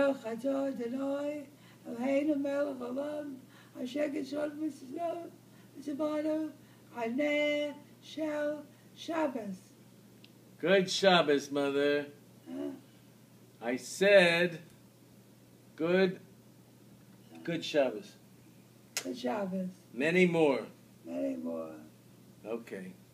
Baruch atah Adonai Eloheinu melech haolam asher gishalnu mitzvot aneh shel Shabbos. Good Shabbos, Mother. Huh? I said good Shabbos. Good Shabbos. Many more. Many more. Okay.